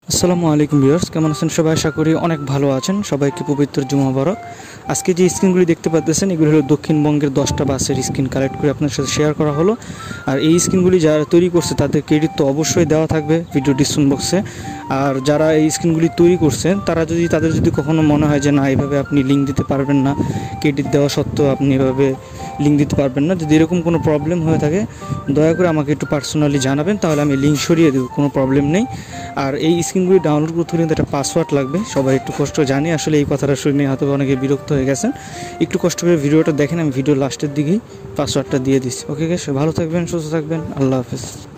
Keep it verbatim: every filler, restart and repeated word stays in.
আসসালামুয়ালাইকুম viewers, কেমন আছেন সবাই? আশা করি অনেক ভালো আছেন। সবাইকে পবিত্র জুমা মুবারক। আজকে যে স্ক্রিনগুলি দেখতে পাচ্ছেন এগুলো হলো দক্ষিণবঙ্গের দশটা বাসের স্ক্রিন কালেক্ট করে আপনার সাথে শেয়ার করা হলো। আর এই স্ক্রিনগুলি যারা তৈরি করছে তাদের ক্রেডিট তো অবশ্যই দেওয়া থাকবে ভিডিও ডিসক্রিপশন বক্সে। আর যারা এই স্ক্রিনগুলি তৈরি করছেন তারা যদি তাদের যদি কখনো মনে হয় যে না এইভাবে আপনি লিঙ্ক দিতে পারবেন না, ক্রেডিট দেওয়া সত্ত্বেও আপনি এভাবে লিঙ্ক দিতে পারবেন না, যদি এরকম কোনো প্রবলেম হয়ে থাকে দয়া করে আমাকে একটু পার্সোনালি জানাবেন, তাহলে আমি লিঙ্ক সরিয়ে দেবো, কোনো প্রবলেম নেই। আর এই স্ক্রিনগুলি ডাউনলোড করতে হলে একটা পাসওয়ার্ড লাগবে, সবাই একটু কষ্ট জানি। আসলে এই কথাটা শুনে হয়তো অনেকে বিরক্ত হয়ে গেছেন, একটু কষ্ট করে ভিডিওটা দেখেন। আমি ভিডিও লাস্টের দিকেই পাসওয়ার্ডটা দিয়ে দিচ্ছি। ওকে গাইস, ভালো থাকবেন, সুস্থ থাকবেন, আল্লাহ হাফেজ।